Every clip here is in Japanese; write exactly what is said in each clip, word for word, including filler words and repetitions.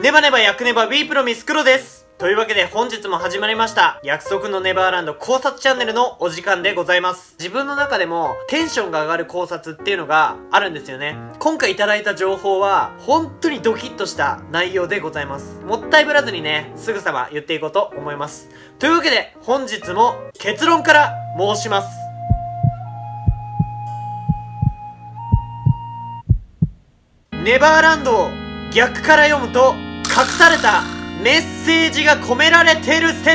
ネバネバヤクネバ We Promise 黒です。というわけで本日も始まりました約束のネバーランド考察チャンネルのお時間でございます。自分の中でもテンションが上がる考察っていうのがあるんですよね。今回いただいた情報は本当にドキッとした内容でございます。もったいぶらずにね、すぐさま言っていこうと思います。というわけで本日も結論から申します。ネバーランドを逆から読むと隠されたメッセージが込められてる説。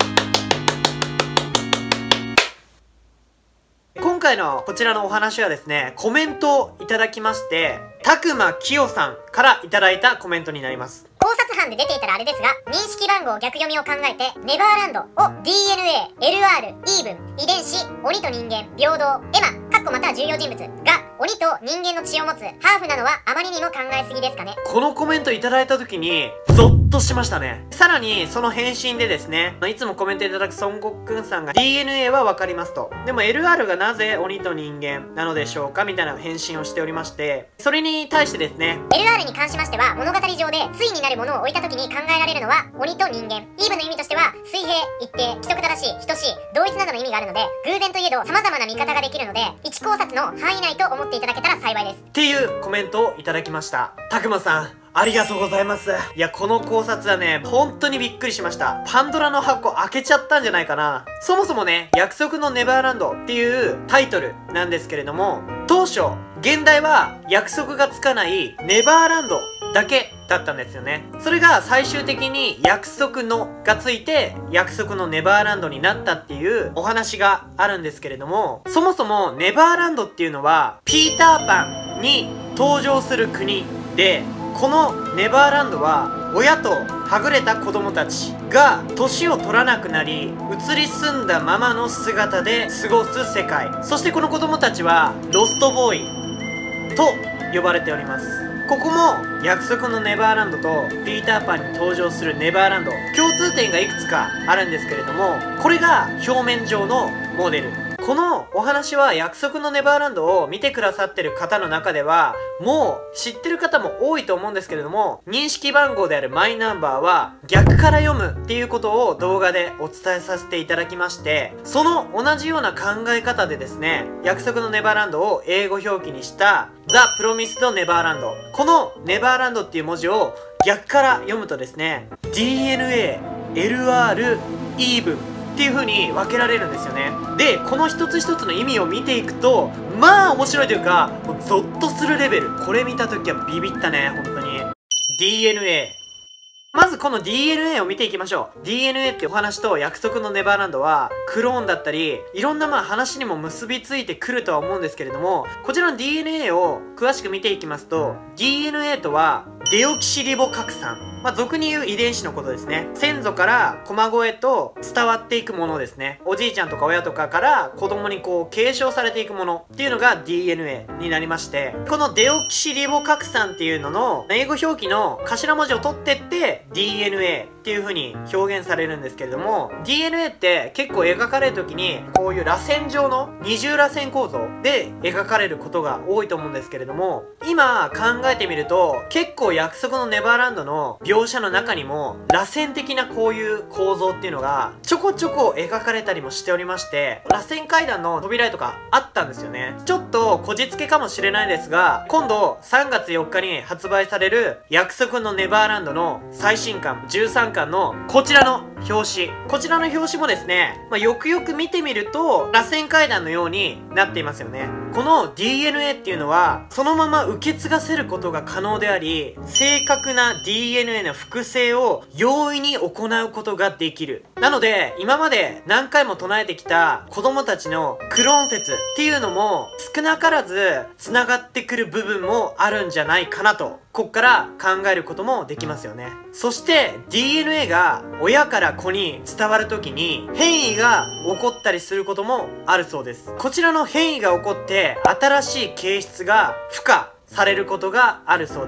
今回のこちらのお話はですね、コメントをいただきまして、たくまきよさんからいただいたコメントになります。 考察班で出ていたらあれですが、認識番号逆読みを考えて、ネバーランドを ディーエヌエー、エルアール、イーブン、遺伝子、鬼と人間、平等、エマ、カッコまたは重要人物が、鬼と人間の血を持つハーフなのはあまりにも考えすぎですかね。 このコメントいただいた時に、ゾッとしましたね。さらに、その返信でですね、いつもコメントいただく孫悟空さんが ディーエヌエー はわかりますと。でも エルアール がなぜ鬼と人間なのでしょうかみたいな返信をしておりまして、それに対してですね、 エルアール に関しましては、物語上で対になるものを置いた時に考えられるのは鬼と人間。イーブンの意味としては、水平、一定、規則正しい、等しい、同一などの意味があるので、偶然といえど様々な見方ができるので、一考察の範囲内と思っていただけたら幸いです。 っていうコメントをいただきました。たくまさん、ありがとうございます。いや、この考察はね、本当にびっくりしました。パンドラの箱開けちゃったんじゃないかな。そもそもね、約束のネバーランドっていうタイトルなんですけれども、当初、現代は約束がつかないネバーランドだけだったんですよね。それが最終的に約束のがついて約束のネバーランドになったっていうお話があるんですけれども、そもそもネバーランドっていうのはピーターパンに登場する国で、このネバーランドは親とはぐれた子供たちが年を取らなくなり移り住んだままの姿で過ごす世界。そしてこの子供たちはロストボーイと呼ばれております。ここも約束のネバーランドとピーターパンに登場するネバーランド、共通点がいくつかあるんですけれども、これが表面上のモデル。このお話は約束のネバーランドを見てくださってる方の中ではもう知ってる方も多いと思うんですけれども、認識番号であるマイナンバーは逆から読むっていうことを動画でお伝えさせていただきまして、その同じような考え方でですね、約束のネバーランドを英語表記にしたザ・プロミスド・ネバーランド、このネバーランドっていう文字を逆から読むとですね、 ディーエヌエー、エルアール、イーブンっていう風に分けられるんですよね。で、この一つ一つの意味を見ていくと、まあ面白いというか、もうゾッとするレベル。これ見た時はビビったね、本当に。ディーエヌエー。まずこの ディーエヌエー を見ていきましょう。ディーエヌエー ってお話と約束のネバーランドは、クローンだったり、いろんなまあ話にも結びついてくるとは思うんですけれども、こちらの ディーエヌエー を詳しく見ていきますと、ディーエヌエー とは、デオキシリボ核酸。まあ、俗に言う遺伝子のことですね。先祖から駒子へと伝わっていくものですね。おじいちゃんとか親とかから子供にこう継承されていくものっていうのが ディーエヌエー になりまして、このデオキシリボ核酸っていうのの英語表記の頭文字を取ってって ディーエヌエー っていう風に表現されるんですけれども、 ディーエヌエー って結構描かれる時にこういう螺旋状の二重螺旋構造で描かれることが多いと思うんですけれども、今考えてみると結構約束のネバーランドの描写の中にも螺旋的なこういう構造っていうのがちょこちょこ描かれたりもしておりまして、螺旋階段の扉絵とかあったんですよね。ちょっとこじつけかもしれないですが、今度さんがつよっかに発売される約束のネバーランドの最新刊じゅうさんかんのこちらの表紙、こちらの表紙もですね、まあ、よくよく見てみると螺旋階段のようになっていますよね。この ディーエヌエー っていうのはそのまま受け継がせることが可能であり、正確な ディーエヌエー の複製を容易に行うことができる。なので今まで何回も唱えてきた子供たちのクローン説っていうのも少なからず繋がってくる部分もあるんじゃないかなと、こっから考えることもできますよね。そして ディーエヌエー が親から子に伝わる時に変異が起こったりすることもあるそうです。こちらの変異が起こって新しい形質が孵化されることがあるそうです。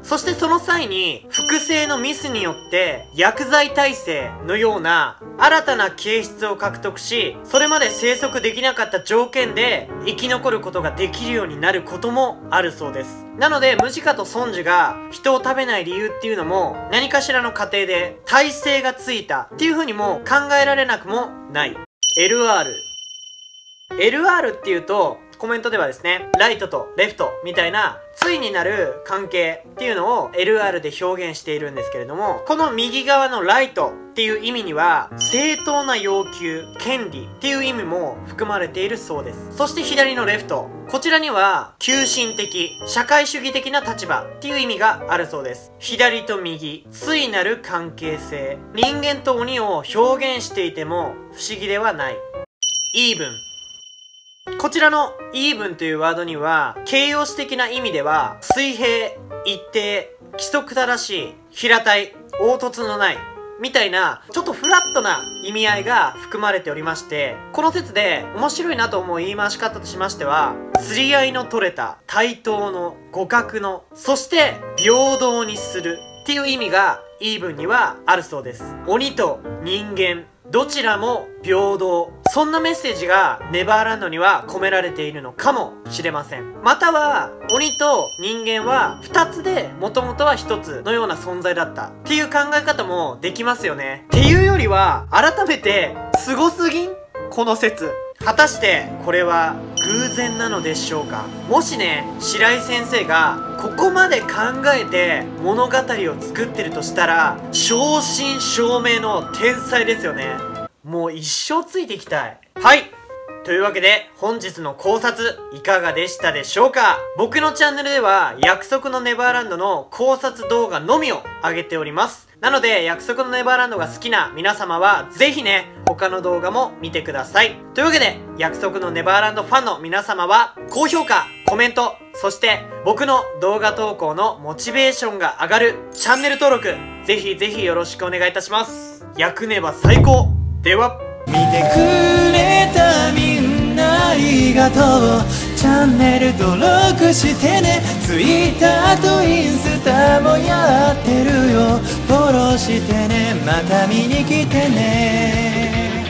そしてその際に、複製のミスによって薬剤耐性のような新たな形質を獲得し、それまで生息できなかった条件で生き残ることができるようになることもあるそうです。なので、ムジカとソンジュが人を食べない理由っていうのも、何かしらの過程で耐性がついたっていう風にも考えられなくもない。エルアール。エルアール っていうと、コメントではですね、ライトとレフトみたいな対になる関係っていうのを エルアール で表現しているんですけれども、この右側のライトっていう意味には、正当な要求、権利っていう意味も含まれているそうです。そして左のレフト。こちらには、急進的、社会主義的な立場っていう意味があるそうです。左と右、対なる関係性。人間と鬼を表現していても不思議ではない。イーブン。こちらのイーブンというワードには、形容詞的な意味では、水平、一定、規則正しい、平たい、凹凸のない、みたいな、ちょっとフラットな意味合いが含まれておりまして、この説で面白いなと思う言い回し方としましては、釣り合いの取れた、対等の、互角の、そして平等にするっていう意味がイーブンにはあるそうです。鬼と人間、どちらも平等。そんなメッセージがネバーランドには込められているのかもしれません。または、鬼と人間は二つで元々は一つのような存在だったっていう考え方もできますよね。っていうよりは、改めて、すごすぎん？この説。果たしてこれは偶然なのでしょうか？もしね、白井先生がここまで考えて物語を作ってるとしたら、正真正銘の天才ですよね。もう一生ついていきたい。はい。というわけで、本日の考察、いかがでしたでしょうか？僕のチャンネルでは、約束のネバーランドの考察動画のみを上げております。なので、約束のネバーランドが好きな皆様は、ぜひね、他の動画も見てください。というわけで、約束のネバーランドファンの皆様は、高評価、コメント、そして僕の動画投稿のモチベーションが上がるチャンネル登録、ぜひぜひよろしくお願いいたします。役ネバ最高。では、 見てくれたみんなありがとう。チャンネル登録してね。Twitter とインスタもやってるよ。フォローしてね。また見に来てね。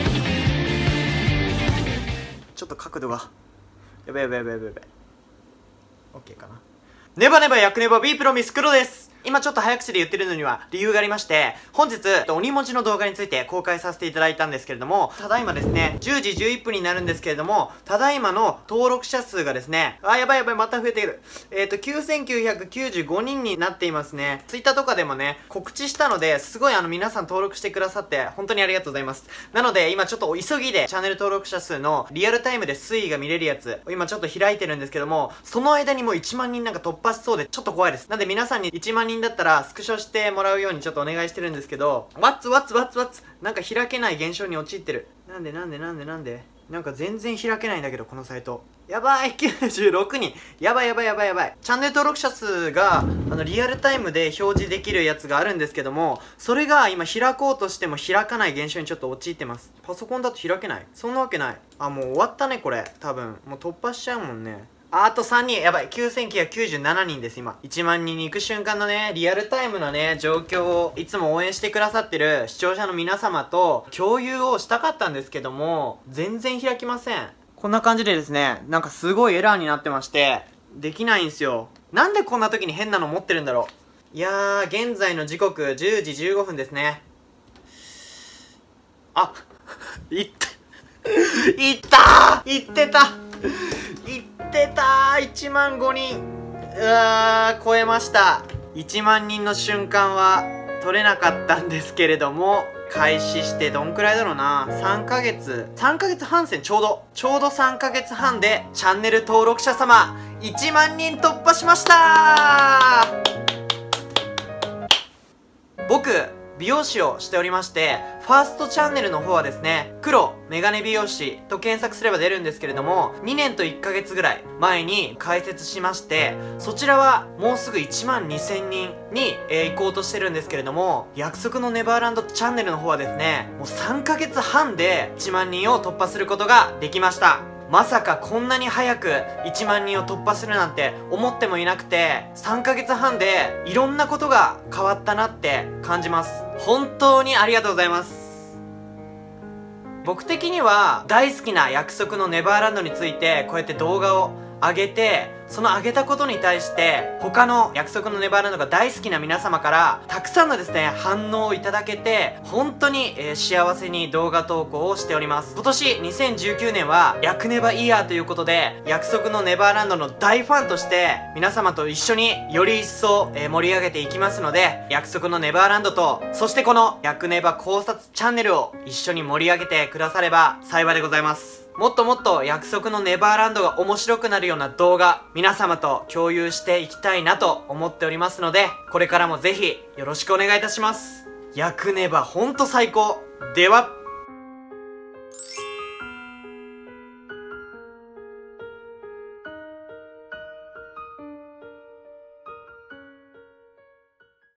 ちょっと角度がやばいやばいやばいやばいやばい。 OK かな。ネバネバ役ネバ B プロミス黒です。今ちょっと早口で言ってるのには理由がありまして、本日、鬼文字の動画について公開させていただいたんですけれども、ただいまですね、じゅうじじゅういっぷんになるんですけれども、ただいまの登録者数がですね、あ、やばいやばい、また増えている。えっと、きゅうせんきゅうひゃくきゅうじゅうごにんになっていますね。Twitter とかでもね、告知したので、すごいあの皆さん登録してくださって、本当にありがとうございます。なので、今ちょっとお急ぎで、チャンネル登録者数のリアルタイムで推移が見れるやつ、今ちょっと開いてるんですけども、その間にもういちまんにんなんか突破しそうで、ちょっと怖いです。なんで皆さんにいちまんにんだったら、スクショしてもらうようにちょっとお願いしてるんですけど、ワッツワッツワッツワッツなんか開けない現象に陥ってる。なんでなんでなんでなんでなんか全然開けないんだけど、このサイト。やばい !きゅうじゅうろくにん。やばいやばいやばいやばい。チャンネル登録者数が、あの、リアルタイムで表示できるやつがあるんですけども、それが今開こうとしても開かない現象にちょっと陥ってます。パソコンだと開けない？そんなわけない。あ、もう終わったね、これ。多分。もう突破しちゃうもんね。あとさんにん、やばい、きゅうせんきゅうひゃくきゅうじゅうななにんです、今。いちまんにんに行く瞬間のね、リアルタイムのね、状況をいつも応援してくださってる視聴者の皆様と共有をしたかったんですけども、全然開きません。こんな感じでですね、なんかすごいエラーになってまして、できないんすよ。なんでこんな時に変なの持ってるんだろう。いやー、現在の時刻じゅうじじゅうごふんですね。あ、いった。いったーいってたいってたー !いちまんごにん。うわー、超えました。いちまんにんの瞬間は取れなかったんですけれども、開始してどんくらいだろうな。さんかげつ。さんかげつはんせんちょうど。ちょうどさんかげつはんで、チャンネル登録者様、いちまんにん突破しましたー。僕、美容師をしておりまして、ファーストチャンネルの方はですね、黒メガネ美容師と検索すれば出るんですけれども、にねんといっかげつぐらい前に開設しまして、そちらはもうすぐいちまんにせんにんに、えー、行こうとしてるんですけれども、約束のネバーランドチャンネルの方はですね、もうさんかげつはんでいちまんにんを突破することができました。 まさかこんなに早くいちまんにんを突破するなんて思ってもいなくて、さんかげつはんでいろんなことが変わったなって感じます。本当にありがとうございます。僕的には大好きな約束のネバーランドについてこうやって動画を上げて、その上げたことに対して他の約束のネバーランドが大好きな皆様からたくさんのですね反応をいただけて、本当に、えー、幸せに動画投稿をしております。今年にせんじゅうきゅうねんは約ネバイヤーということで、約束のネバーランドの大ファンとして皆様と一緒により一層、えー、盛り上げていきますので、約束のネバーランドとそしてこの約ネバ考察チャンネルを一緒に盛り上げてくだされば幸いでございます。もっともっと約束のネバーランドが面白くなるような動画、皆様と共有していきたいなと思っておりますので、これからもぜひよろしくお願いいたします。約ネバほんと最高。では。